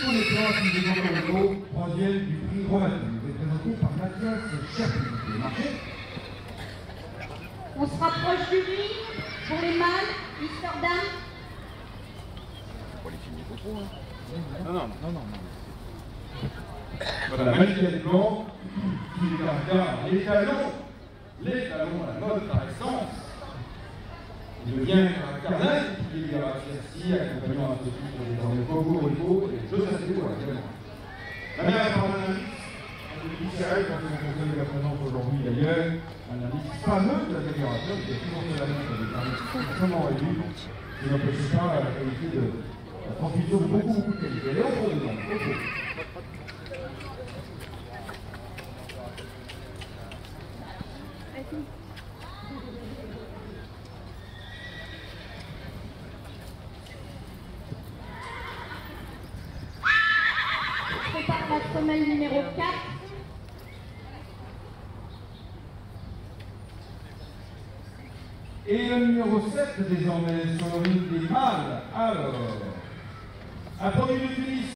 sont les planches qui des Antorio, troisième du prix Romatin. Vous êtes présenté par Mathias Cherpi. On se rapproche du ring pour les mâles, Mister Dame. Pour les filmer beaucoup, hein. Non. Voilà, Manuel Blanc, qui est les talons, la mode par essence. Il devient un carnet qui est à Cercy, accompagnant à ce titre des Coco, Rico et Joseph Léo également. La mère par un indice, un serré quand on conseille la présence aujourd'hui d'ailleurs, un indice fameux de la fédération qui est toujours de la même, avec un indice extrêmement réduit, qui n'empêche pas la qualité de la transmission de beaucoup de qualité. Léon pour dedans, Coco. Prépare la femelle numéro 4. Et le numéro 7 désormais sur le ring des mâles. Alors, à 3 minutes